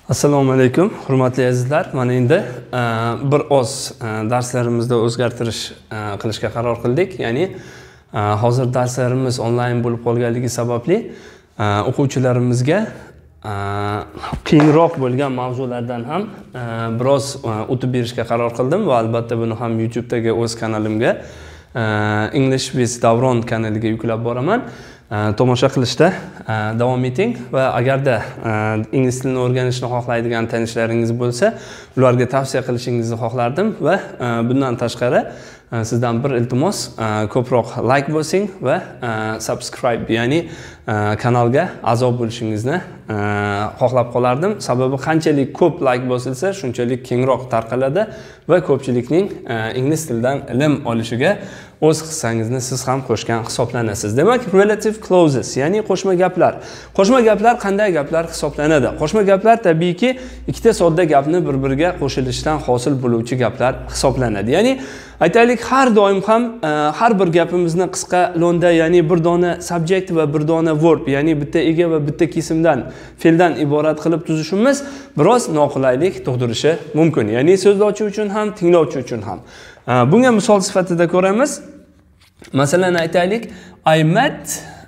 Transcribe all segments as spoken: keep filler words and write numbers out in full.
Assalomu alaykum, hurmatli azizlar. Mana endi bir oz darslarimizda o'zgartirish qilishga qaror qildik. Ya'ni hozir darslarimiz onlayn bo'lib qolganligi sababli o'quvchilarimizga keyinroq bo'lgan mavzulardan ham biroz o'tib berishga qaror qildim va albatta buni ham YouTube'dagi o'z kanalimga English with Davron kanaliga yuklab boraman. Tomosha qilishda davom eting va agarda ingliz tilini o'rganishni xohlaydigan tanishlaringiz bo'lsa, ularga tavsiya qilishingizni xohlardim va bundan tashqari sizdan bir iltimos, ko'proq like bosing va subscribe, ya'ni kanalga a'zo bo'lishingizni xohlab qolardim. Sababi qanchalik ko'p like bosilsa, shunchalik kengroq tarqaladi va ko'pchilikning ingliz tilidan ilm olishiga o'z hissangizni siz ham qo'shgan hisoblanasiz. Demak, relative clauses, ya'ni qo'shma gaplar. Qo'shma gaplar qanday gaplar hisoblanadi? Qo'shma gaplar tabiiyki ikkita sodda gapni bir-biriga qo'shilishdan hosil bo'luvchi gaplar hisoblanadi. Ya'ni aytaylik, har doim ham har bir gapimizni qisqa lo'nda, ya'ni bir dona subject va bir dona verb, ya'ni bitta ega va bitta kesimdan, fe'ldan iborat qilib tuzishimiz biroz noqulaylik tug'dirishi mumkin. Ya'ni so'zlovchi uchun ham, tinglovchi uchun ham. Bunga misol sifatida ko'ramiz. Masalan, aytaylik, I met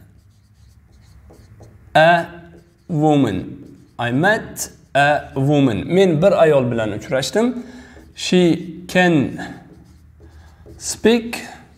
a woman. I met a woman. Men bir ayol bilan uchrashdim. She can speak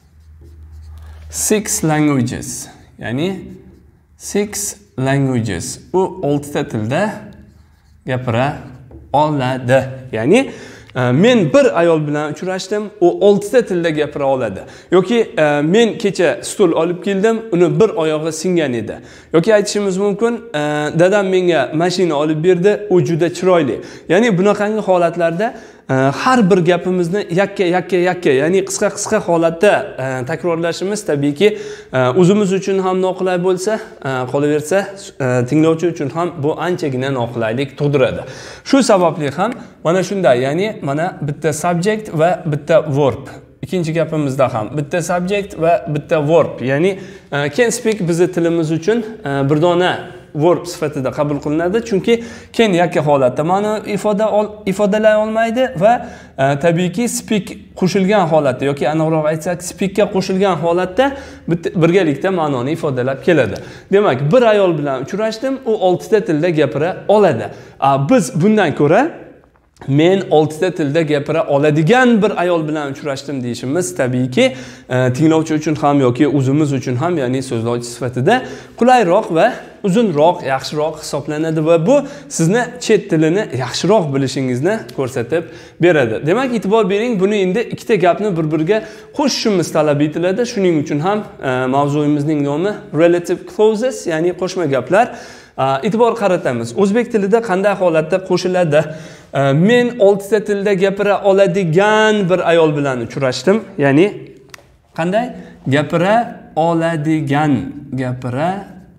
six languages. Ya'ni six languages. U oltita tilda gapira oladi. Ya'ni men bir ayol bilan uchrashdim, u oltita tilda gapira oladi. Yoki men kecha stul olib keldim, uni bir oyog'i singan edi. Yoki aytishimiz mumkin, dadam menga mashina olib berdi, u juda chiroyli. Ya'ni bunaqangi holatlarda har bir gapimizni yakka yakka yakka, ya'ni qisqa qisqa holatda takrorlashimiz tabiiyki o'zimiz uchun ham noqulay bo'lsa, qolaversa tinglovchi uchun ham bu anchagina noqulaylik tug'diradi. Shu sababli ham mana shunday, ya'ni mana bitta subject va bitta verb. Ikkinchi gapimizda ham bitta subject va bitta verb, ya'ni can speak bizi tilimiz uchun bir dona verb sifatida qabul qilinadi, chunki can yakka holatda ma'no ifoda ifodalay olmaydi va tabiiyki speak qo'shilgan holatda yoki aniqroq aytsak speak ga qo'shilgan holatda birgalikda ma'noni ifodalab keladi. Demak, bir ayol bilan uchrashdim, u oltita tilda gapira oladi. Biz bundan ko'ra men oltita tilda gapira oladigan bir ayol bilan uchrashdim deyishimiz tabiiyki tinglovchi uchun ham yoki o'zimiz uchun ham, ya'ni so'zlovchi sifatida qulayroq va uzunroq, yaxshiroq hisoblanadi va bu sizni chet tilini yaxshiroq bilishingizni ko'rsatib beradi. Demak, e'tibor bering, buni endi ikkita gapni bir-biriga qo'shishimiz talab etiladi. Shuning uchun ham mavzuyimizning nomi relative clauses, ya'ni qo'shma gaplar. E'tibor qaratamiz. O'zbek tilida qanday holatda qo'shiladi? Men oltita tilda gapira oladigan bir ayol bilan uchrashdim. Ya'ni qanday? Gapira oladigan, gapira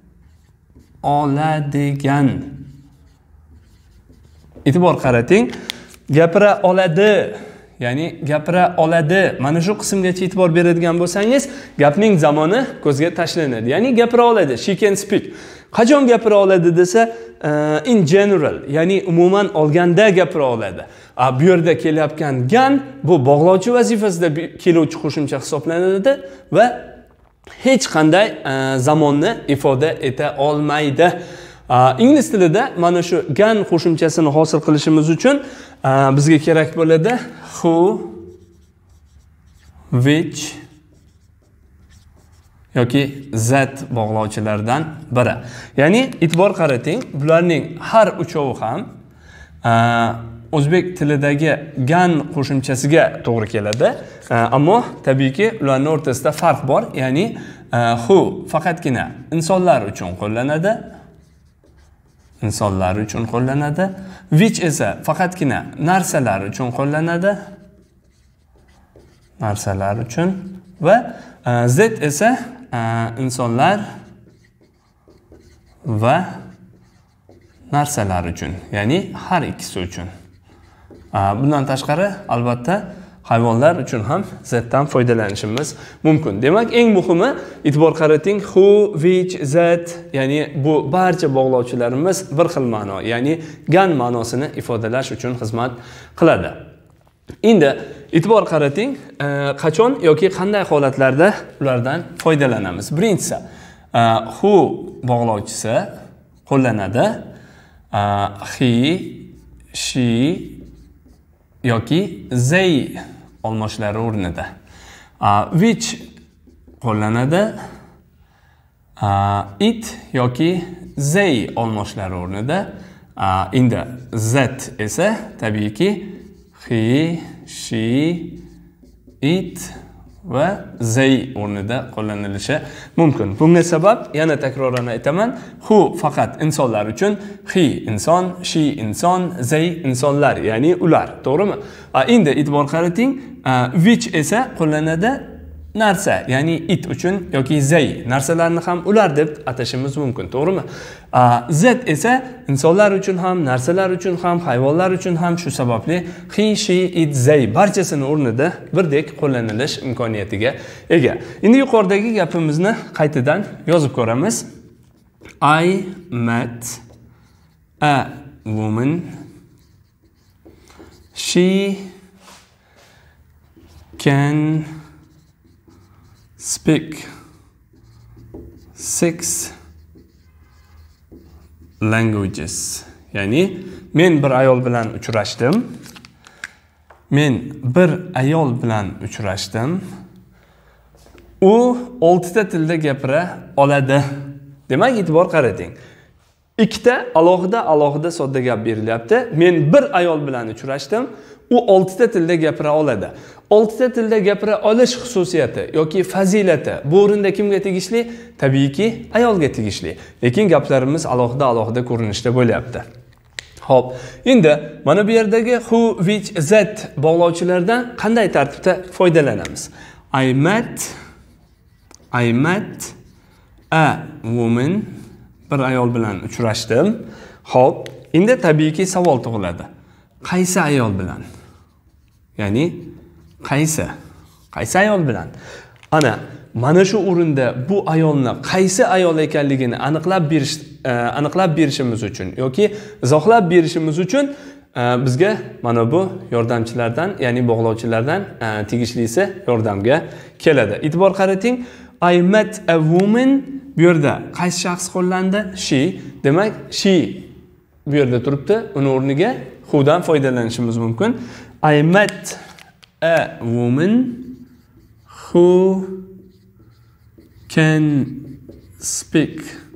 oladigan. E'tibor qarating. Gapira oladi, ya'ni gapira oladi. Mana shu qismgacha e'tibor beradigan bo'lsangiz, gapning zamoni ko'zga tashlanadi. Ya'ni gapira oladi, she can speak. Qachon gapira oladi desa, in general, ya'ni umuman olganda gapira oladi. Bu yerda kelayotgan gan bu bog'lovchi vazifasida keluvchi qo'shimcha hisoblanadi va hech qanday zamonni ifoda eta olmaydi. Ingliz tilida mana shu gan qo'shimchasini hosil qilishimiz uchun bizga kerak bo'ladi who, which yoki that bog'lovchilaridan biri. Ya'ni e'tibor qarating, bularning har uchovi ham o'zbek tilidagi gan qo'shimchasiga to'g'ri keladi. Ammo tabiiyki ularning o'rtasida farq bor. Ya'ni who faqatgina insonlar uchun qo'llanadi. Insonlar uchun qo'llanadi. Which esa faqatgina narsalar uchun qo'llanadi. Narsalar uchun va that esa insonlar va narsalar uchun, ya'ni har ikkisi uchun. Bundan tashqari albatta hayvonlar uchun ham thatdan foydalanishimiz mumkin. Demak, eng muhimi e'tibor qarating, who, which, that, ya'ni bu barcha bog'lovchilarimiz bir xil ma'no, ya'ni gan ma'nosini ifodalash uchun xizmat qiladi. Endi e'tibor qarating, qachon yoki qanday holatlarda ulardan foydalanamiz. Birinchisi, who bog'lovchisi qo'llanadi. He, she yoki they olmoshlari o'rnida. Which qo'llanadi. It yoki they olmoshlari o'rnida. Endi that esa tabiiyki he, she, it va they o'rnida qo'llanilishi mumkin. Bunga sabab yana takroran aytaman, who faqat insonlar uchun, he inson, she inson, they insonlar, ya'ni ular, to'g'rimi? Endi e'tibor qarating, which esa qo'llanadi narsa, ya'ni it uchun yoki they narsalarni ham ular deb atashimiz mumkin, to'g'rimi? That esa insonlar uchun ham, narsalar uchun ham, hayvonlar uchun ham, shu sababli he, she, it, they barchasini o'rnida birdek qo'llanilish imkoniyatiga ega. Endi yuqoridagi gapimizni qaytadan yozib ko'ramiz. I met a woman. She can speak six languages. Ya'ni men bir ayol bilan uchrashdim. Men bir ayol bilan uchrashdim. U oltita tilda gapira oladi. Demak, e'tibor qarating. Ikkita alohida alohida sodda gap berilyapti. Men bir ayol bilan uchrashdim. U oltita tilda gapira oladi. oltita tilda gapira olish xususiyati yoki fazilati bu o'rinda kimga tegishli? Tabiiyki ayolga tegishli. Lekin gaplarimiz alohida alohida ko'rinishda bo'lyapti. Xo'p, endi mana bu yerdagi who, which, that bog'lovchilardan qanday tartibda foydalanamiz? I met I met a woman, bir ayol bilan uchrashdim. Xo'p, endi tabiiyki savol tug'iladi. Qaysi ayol bilan? Ya'ni qaysi? Qaysi ayol bilan? Ana, mana shu o'rinda bu ayolni qaysi ayol ekanligini aniqlab berish aniqlab berishimiz uchun yoki izohlab berishimiz uchun bizga mana bu yordamchilardan, ya'ni bog'lovchilardan tegishlisi yordamga keladi. E'tibor qarating, I met a woman, bu yerda qaysi shaxs qo'llandi? She. Demak, she bu yerda turibdi. Uni o'rniga who dan foydalanishimiz mumkin. I met a woman who can speak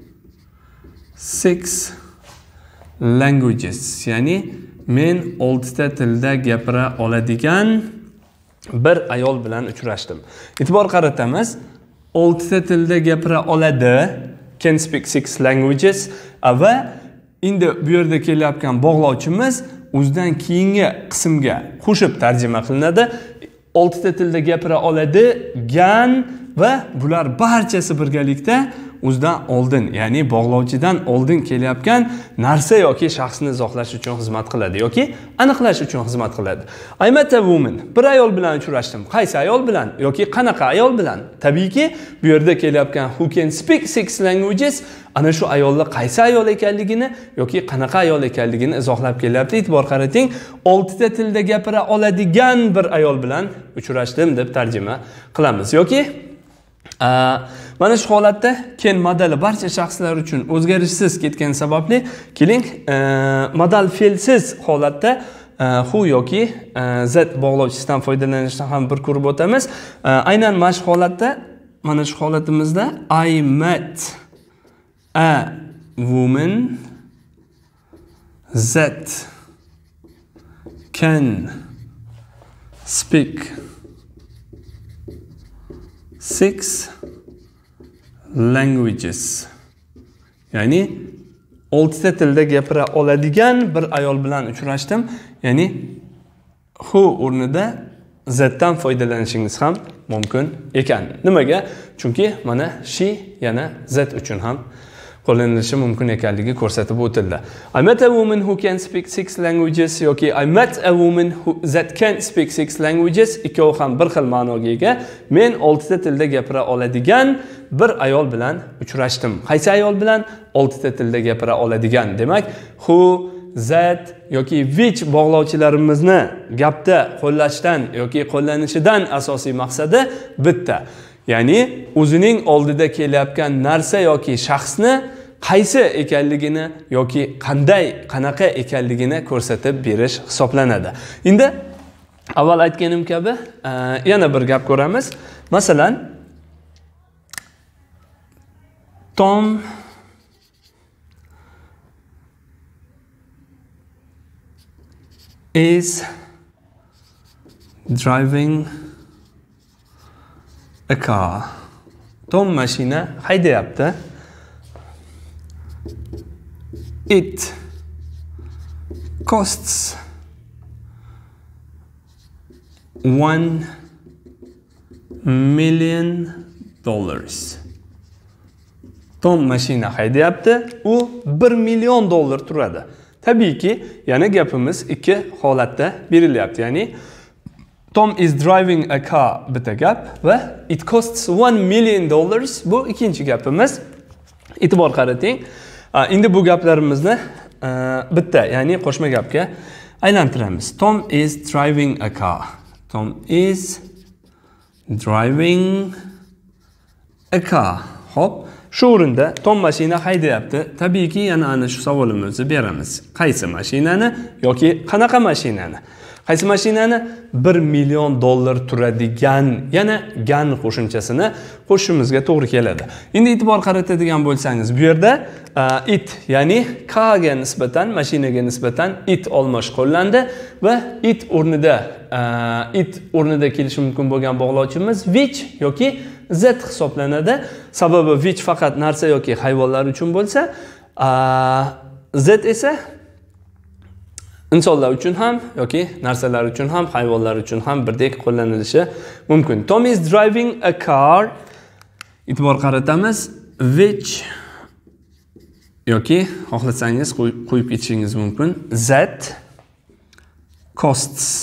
six languages. Ya'ni men oltita tilda gapira oladigan bir ayol bilan uchrashdim. E'tibor qaratamiz. oltita tilda gapira oladi, can speak six languages va endi bu yerda kelayotgan bog'lovchimiz o'zidan keyingi qismga qo'shib tarjima qilinadi. oltita tilda gapira oladi, gan va bular barchasi birgalikda o'zidan oldin, ya'ni bog'lovchidan oldin kelayotgan narsa yoki shaxsni izohlash uchun xizmat qiladi yoki aniqlash uchun xizmat qiladi. I met a woman, bir ayol bilan uchrashdim. Qaysi ayol bilan yoki qanaqa ayol bilan? Tabiiyki, bu yerda kelayotgan who can speak six languages ana shu ayollar qaysi ayol ekanligini yoki qanaqa ayol ekanligini izohlab kelyapti. E'tibor qarating, oltita tilda gapira oladigan bir ayol bilan uchrashdim deb tarjima qilamiz yoki mana shu holatda can modali barcha shaxslar uchun o'zgarishsiz ketgani sababli keling modal fe'lsiz holatda who yoki that bog'lovchisidan foydalanishdan ham bir ko'rib o'tamiz. Aynan mana shu holatda, mana shu holatimizda I met a woman that can speak six languages. Ya'ni oltita tilda gapira oladigan bir ayol bilan uchrashdim. Ya'ni who o'rnida thatdan foydalanishingiz ham mumkin ekan. Nimaga? Chunki mana she yana that uchun ham qo'llanilishi mumkin ekanligi ko'rsatib o'tildi. I met a woman who can speak six languages yoki I met a woman who that can speak six languages ikkovi ham bir xil ma'noga ega. Men oltita tilda gapira oladigan bir ayol bilan uchrashdim. Qaysi ayol bilan? oltita tilda gapira oladigan. Demak, who, that yoki which bog'lovchilarimizni gapda qo'llashdan yoki qo'llanishidan asosiy maqsadi bitta. Ya'ni o'zining oldida kelayotgan narsa yoki shaxsni qaysi ekanligini yoki qanday, qanaqa ekanligini ko'rsatib berish hisoblanadi. Endi avval aytganim kabi yana bir gap ko'ramiz. Masalan, Tom is driving a car. Tom mashina haydayapti. It costs one million dollars. Tom mashina haydayapti, u bir million dollar turadi. Tabiiyki, yana gapimiz ikki holatda berilyapti. Ya'ni Tom is driving a car bitta gap va it costs one million dollars bu ikkinchi gapimiz. E'tibor qarating. Endi bu gaplarimizni bitta, ya'ni qo'shma gapga aylantiramiz. Tom is driving a car. Tom is driving a car. Hop, shu o'rinda Tom mashina haydayapti. Tabiiyki, yana ana shu savolimizni beramiz. Qaysi mashinani yoki qanaqa mashinani? Qaysi mashinani? bir million dollar turadigan, yana gan qo'shimchasini qo'shishimizga to'g'ri keladi. Endi e'tibor qaratadigan bo'lsangiz, bu yerda uh, it, ya'ni carga nisbatan, mashinaga nisbatan it olmosh qo'llandi va it o'rnida uh, it o'rnida kelishi mumkin bo'lgan bog'lovchimiz which yoki that hisoblanadi. Sababi which faqat narsa yoki hayvonlar uchun bo'lsa, uh, that esa insonlar uchun ham yoki narsalar uchun ham, hayvonlar uchun ham birdek qo'llanilishi mumkin. Tom is driving a car. E'tibor qaratamiz. Which yoki xohlasangiz qo'yib ketishingiz mumkin. That costs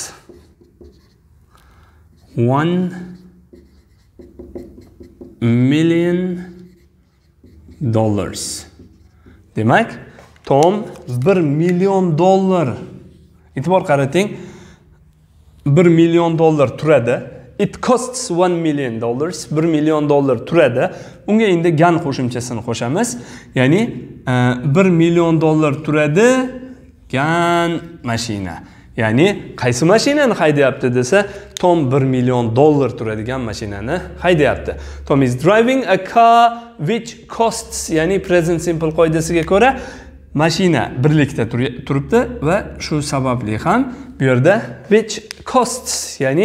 one million dollars. Demak, Tom bir million dollar. E'tibor qarating, bir million dollar turadi. It costs one million dollars. bir million dollar turadi. Unga endi gan qo'shimchasini qo'shamiz. Ya'ni bir million dollar turadi gan mashina. Ya'ni qaysi mashinani haydayapti desa, Tom bir million dollar turadigan mashinani haydayapti. Tom is driving a car which costs, ya'ni present simple qoidasiga ko'ra mashina birlikda turibdi va shu sababli ham bu yerda which costs, ya'ni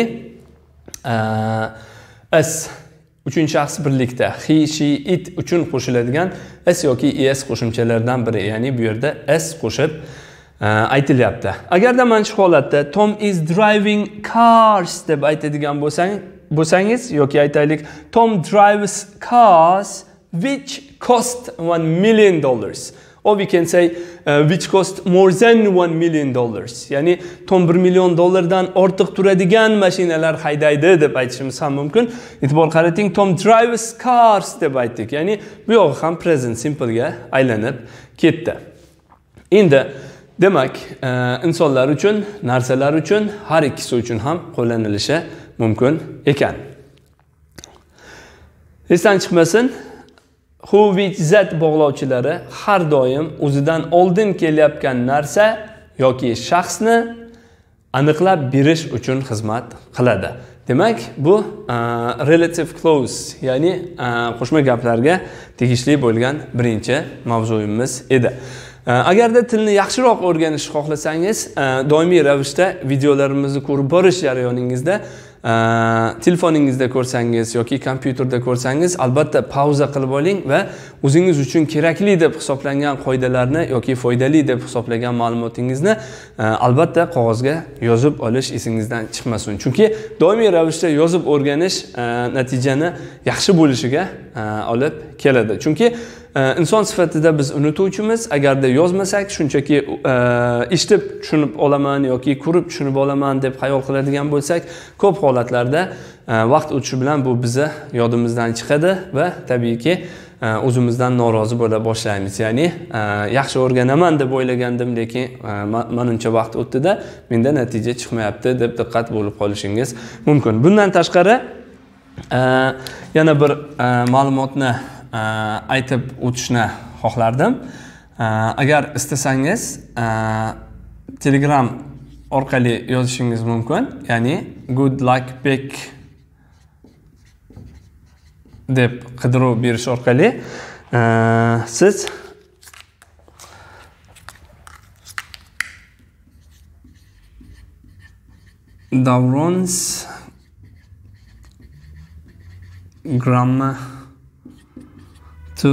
uh, s uchinchi shaxs birlikda he, she, it uchun qo'shiladigan s yoki es qo'shimchalaridan biri, ya'ni bu yerda s qo'shib uh, aytilyapti. Agarda mana shu holatda Tom is driving cars deb aytadigan bo'lsang, bo'lsangiz yoki aytaylik Tom drives cars which cost one million dollars. Or we can say uh, which cost more than one million dollars. Ya'ni Tom bir million dollardan ortiq turadigan mashinalar haydaydi deb aytishimiz ham mumkin. E'tibor qarating, Tom drives cars deb aytdik. Ya'ni bu yog'i ham present simple ga aylanib ketdi. Endi demak, uh, insonlar uchun, narsalar uchun, har ikkisi uchun ham qo'llanilishi mumkin ekan. Esdan chiqmasin, who, which, that bog'lovchilari har doim o'zidan oldin kelayotgan narsa yoki shaxsni aniqlab berish uchun xizmat qiladi. Demak, bu uh, relative clause, ya'ni uh, qo'shma gaplarga tegishli bo'lgan birinchi mavzuyimiz edi. Uh, agarda tilni yaxshiroq o'rganishni xohlasangiz, uh, doimiy ravishda videolarimizni ko'rib borish jarayoningizda telefoningizda ko'rsangiz yoki kompyuterda ko'rsangiz, albatta pauza qilib oling va o'zingiz uchun kerakli deb hisoblangan qoidalarni yoki foydali deb hisoblagan ma'lumotingizni albatta qog'ozga yozib olish esingizdan chiqmasin. Chunki doimiy ravishda yozib o'rganish natijani yaxshi bo'lishiga olib keladi. Chunki inson sifatida biz unutuvchimiz. Agarda yozmasak, shunchaki eshitib tushunib olaman yoki ko'rib tushunib olaman deb xayol qiladigan bo'lsak, ko'p holatlarda vaqt o'tishi bilan bu bizni yodimizdan chiqadi va tabiiyki o'zimizdan norozi bo'la boshlaymiz. Ya'ni yaxshi o'rganaman deb o'ylagandim, lekin menimcha vaqt o'tdi-da, menda natija chiqmayapti deb diqqat bo'lib qolishingiz mumkin. Bundan tashqari yana bir ma'lumotni aytib o'tishni xohlardim. Agar istasangiz Telegram orqali yozishingiz mumkin. Ya'ni good luck pick deb qidiruv berish orqali siz Davron's grammar to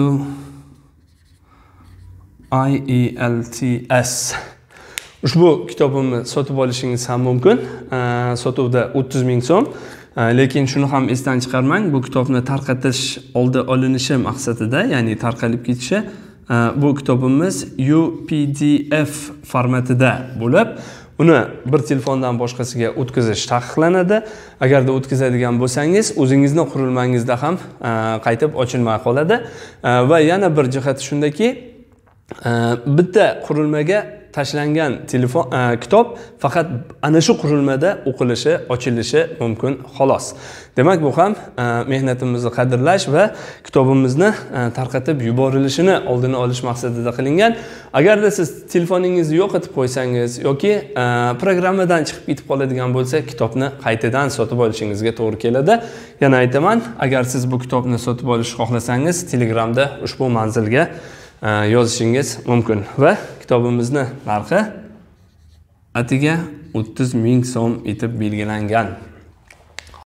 I E L T S ushbu kitobimni sotib olishingiz ham mumkin. Sotuvda o'ttiz ming so'm. Lekin shuni ham esdan chiqarmang, bu kitobni tarqatish oldi olinishi maqsadida, ya'ni tarqalib ketishi, bu kitobimiz U P D F formatida bo'lib, uni bir telefondan boshqasiga o'tkazish taqiqlanadi. Agarda o'tkazadigan bo'lsangiz, o'zingizning qurilmangizda ham qaytib ochilmay qoladi. Va yana bir jihati shundaki, bitta qurilmaga tashlangan telefon kitob faqat ana shu qurilmada o'qilishi, ochilishi mumkin xolos. Demak, bu ham mehnatimizni qadrlash va kitobimizni tarqatib yuborilishini oldini olish maqsadida qilingan. Agarda siz telefoningizni yo'qotib qo'ysangiz yoki programmadan chiqib ketib qoladigan bo'lsa, kitobni qaytadan sotib olishingizga to'g'ri keladi. Yana aytaman, agar siz bu kitobni sotib olishni xohlasangiz, Telegramda ushbu manzilga yozishingiz mumkin va kitobimizni narxi atiga o'ttiz ming so'm etib belgilangan.